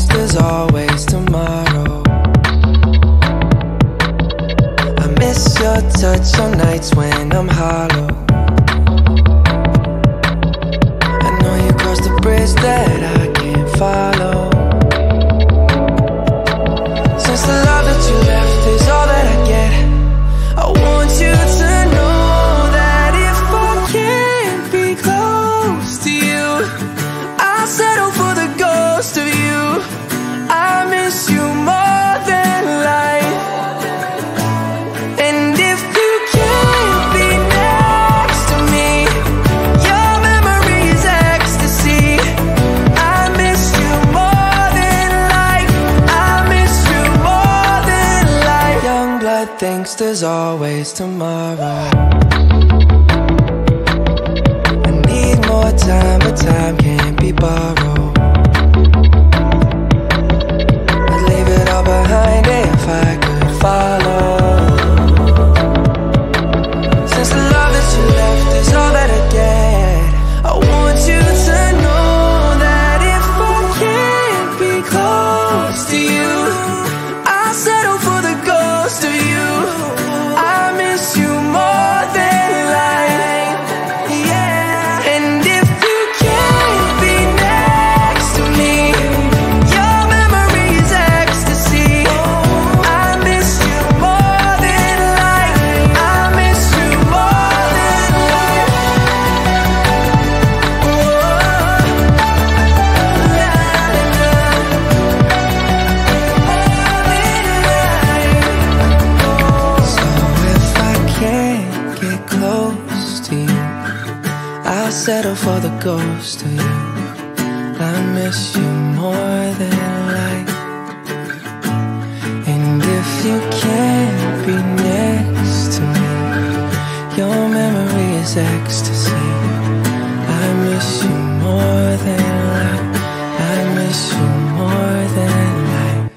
thinks there's always tomorrow. I miss your touch on nights when I'm hollow. I know you crossed the bridge that I can't follow. Since the love that you left is all that I get, I want you to know that if I can't be close to you, I'll settle for the ghost of you. I miss you more than life. And if you can't be next to me, your memory is ecstasy. I miss you more than life. I miss you more than life. Youngblood thinks there's always tomorrow. I need more time, but time can't be borrowed. I'd leave it all behind if I could follow. Since the love that you left is all that I get, I want you to know that if I can't be close to you, I'll settle for the ghost of you. I miss you more than life, yeah. And if you can't be next to me, your memory is ecstasy. I miss you more than life. I miss you more than life. So if I can't get close to you, I'll settle for the ghost of you. I miss you more than life. And if you can't be next to me, your memory is ecstasy. I miss you more than life. I miss you more than life.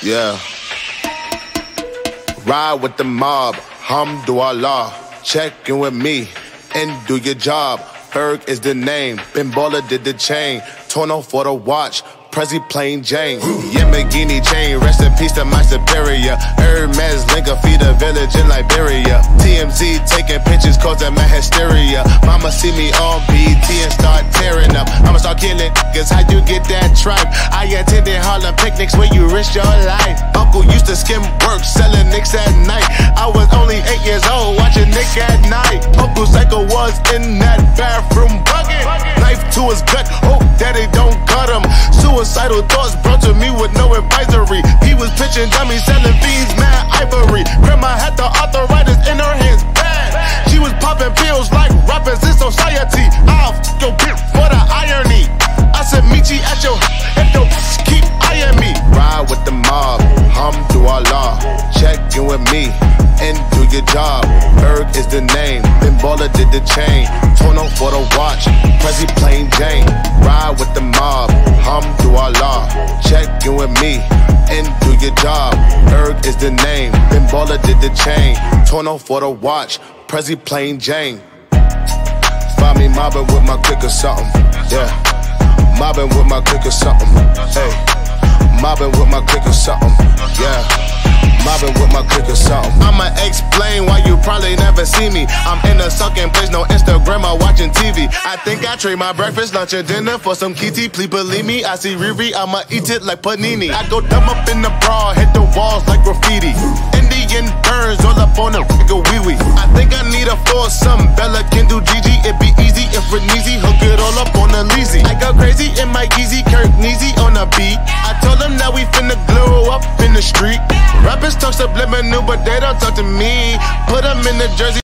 Yeah. Ride with the mob, Alhamdulillah. Check in with me and do your job. Berg is the name, Ben Baller did the chain. Tono for the watch, Prezi plain Jane. Yamagini chain, rest in peace to my superior. Hermes Linker feed a village in Liberia. TMZ taking pictures causing my hysteria. Mama see me on BT and start tearing up. I'ma start killing niggas, how you get that tripe? I attended Harlem picnics where you risk your life. Uncle used to skim work, selling nicks at night. I was only 8 years old, watching Nick at night. Uncle Psycho was in that bathroom bucket. Knife to his gut, hope daddy don't cut him. Suicidal thoughts brought to me with no advisory. He was pitching dummies, selling fiends, mad ivory. Grandma had the arthritis in her hands, bad. She was popping pills like rappers in society. I'll f your bitch for the irony. I said meet you at your if your keep eyeing me. Ride with the mob, Alhamdulillah. Check in with me and do your job. Berg is the name, Ben Baller did the chain. Tono for the watch, Prezi plain Jane. Ride with the mob, Alhamdulillah. Check in with me and do your job. Berg is the name, Ben Baller did the chain. Tono for the watch, Prezi plain Jane. Find me mobbing with my click or something, yeah. Mobbing with my click or something, hey. Mobbing with my click or something, yeah. Mobbing with my click or something. I'ma explain why you probably never see me. I'm in a sunken place, no Instagram or watching TV. I think I trade my breakfast, lunch, and dinner for some kitty. Please believe me, I see Riri, I'ma eat it like panini. I go dumb up in the bra, hit the walls like graffiti. Indian burns all up on the nigga wee-wee. I think I need a foursome, Bella can do Gigi. It be easy if we're easy, hook it all up on the leasy. I go crazy in my Yeezy, Kirk Neezy on the beat. I told them that we finna glow up in the street. Rappers talk subliminal, but they don't talk to me. Put them in the jersey.